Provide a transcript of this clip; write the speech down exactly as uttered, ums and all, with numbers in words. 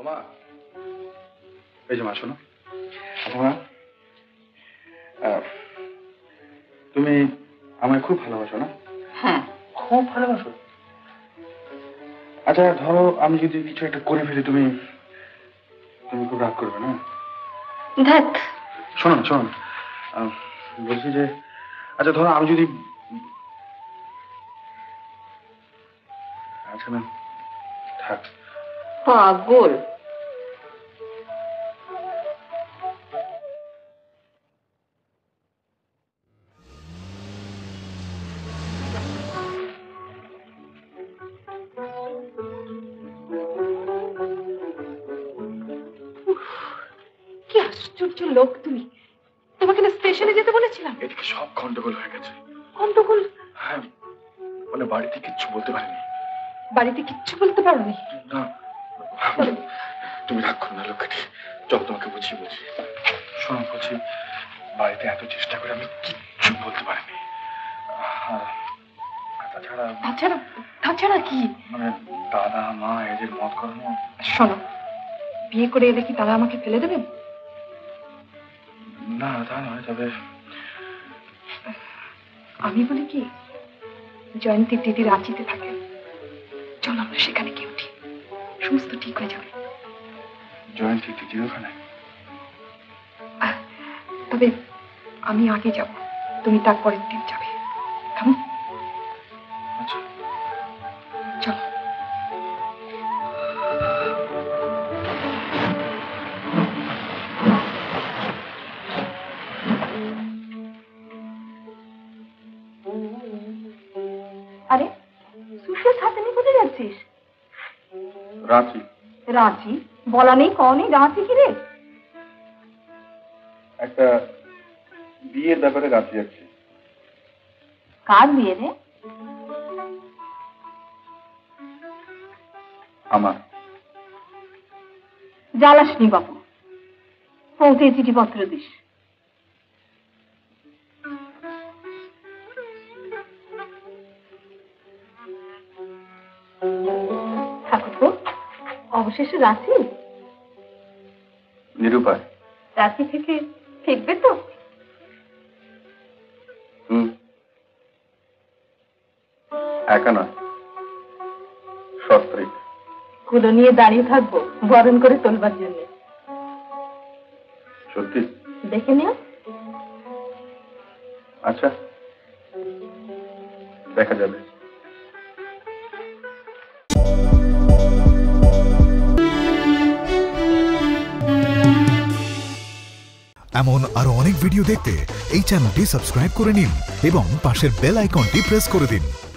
মা, এই যে মা শোনো। আচ্ছা মা, তুমি আমায় খুব ভালোবাসো না? হ্যাঁ, খুব ভালোবাসো। আচ্ছা ধরো আমি যদি কিছু একটা করে ফেলি, তুমি তুমি খুব রাগ করবে না? দেখ শোনো না শোনো না, বলছি যে আচ্ছা ধরো আমি যদি, আচ্ছা না থাক। পাগল। কি আশ্চর্য লোক তুমি। তোমাকে না স্টেশনে যেতে বলেছিলাম। এদিকে সব গন্ডগোল হয়ে গেছে। গন্ডগোল? হ্যাঁ, মানে বাড়িতে কিচ্ছু বলতে পারিনি। বাড়িতে কিচ্ছু বলতে পারোনি? না। তুমি রাগ করো না লক্ষ্মীটি, চল তোমাকে বুঝিয়ে বলছি। শোনো বলছি, বাড়িতে এত চেষ্টা করে আমি কিচ্ছু বলতে পারিনি। তাছাড়া তাছাড়া তাছাড়া কি? মানে দাদা মা এদের মত করানো। শোনো, বিয়ে করে এলে কি তারা আমাকে ফেলে দেবেন? না তা নয়, তবে আমি বলি কি, জয়ন্তীর দিদি রাঁচিতে থাকেন, চলো আমরা সেখানে গিয়ে উঠি, সমস্ত ঠিক হয়ে যাবে। জয়ন্তীর দিদির ওখানে? তবে আমি আগে যাব, তুমি তারপরের দিন যাবে। কেমন? আচ্ছা চলো। আরে সুশীল সাথে নিয়ে কোথায় যাচ্ছিস? রাঁচি। রাঁচি? বলা নেই ক নেই, রাঁচি কি রে? একটা বিয়ের ব্যাপারে রাঁচি যাচ্ছি। কার বিয়ে রে? আমার। জ্বালাসনি বাবু, পৌঁছে চিঠিপত্র দিস। ঠাকুর, অবশেষে রাঁচি? নিরুপায়। রাঁচি থেকে ফিরবে তো? হুম, একা নয়, সস্ত্রীক। কুলো নিয়ে দাঁড়িয়ে থাকবো বরণ করে তোলবার জন্য। সত্যি? দেখে নিও। আচ্ছা দেখা যাবে। এমন আরো অনেক ভিডিও দেখতে এই চ্যানেলটি সাবস্ক্রাইব করে নিন এবং পাশের বেল আইকনটি প্রেস করে দিন।